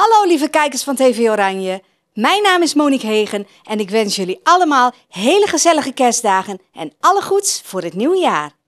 Hallo lieve kijkers van TV Oranje. Mijn naam is Monique Hegen en ik wens jullie allemaal hele gezellige kerstdagen en alle goeds voor het nieuwe jaar.